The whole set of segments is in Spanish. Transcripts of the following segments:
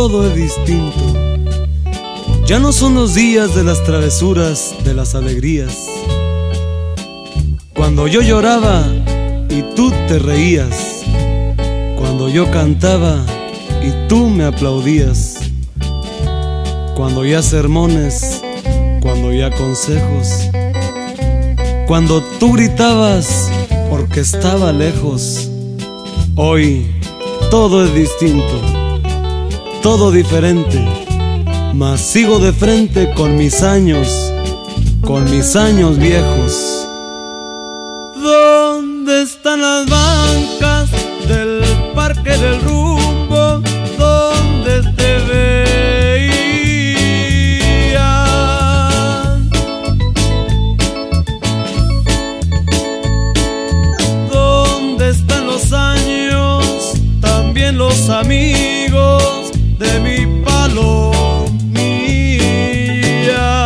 todo es distinto. Ya no son los días de las travesuras, de las alegrías. Cuando yo lloraba y tú te reías, cuando yo cantaba y tú me aplaudías, cuando ya sermones, cuando ya consejos, cuando tú gritabas porque estaba lejos. Hoy todo es distinto, todo diferente, mas sigo de frente con mis años viejos. ¿Dónde están las bancas del Parque del Rumbo donde te veían? ¿Dónde están los años, también los amigos de mi palomilla?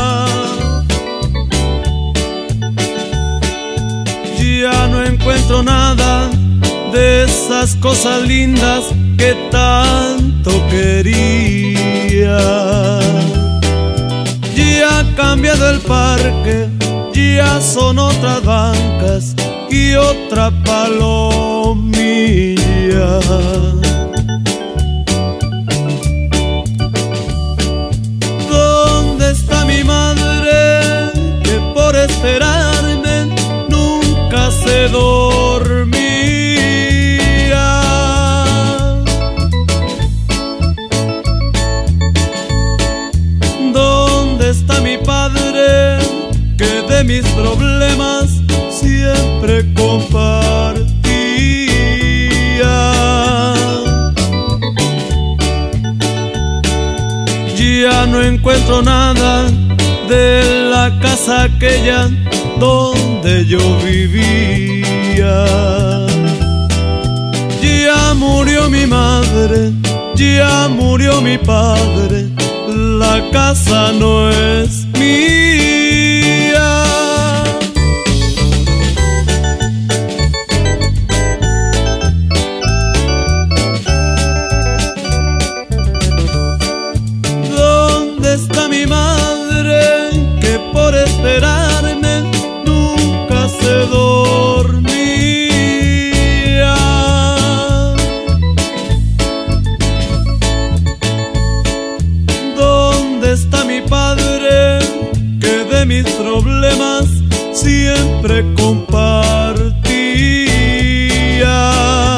Ya no encuentro nada de esas cosas lindas que tanto quería. Ya ha cambiado el parque, ya son otras bancas y otra palomilla. ¿Dónde está mi madre que por esperarme nunca se dormía? ¿Dónde está mi padre que de mis problemas siempre compartía? Ya no encuentro nada de la casa aquella donde yo vivía. Ya murió mi madre, ya murió mi padre, la casa no es mía. ¿Dónde está mi madre que por esperarme nunca se dormía? ¿Dónde está mi padre que de mis problemas siempre compartía?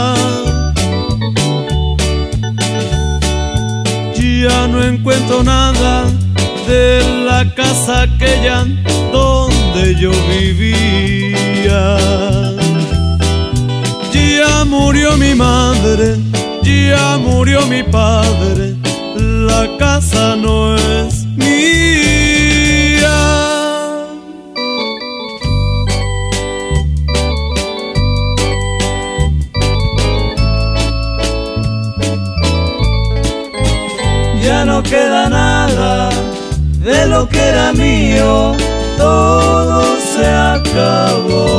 Ya no encuentro nada de la casa aquella donde yo vivía. Ya murió mi madre, ya murió mi padre, la casa no es mía. Ya no queda nada de lo que era mío, todo se acabó.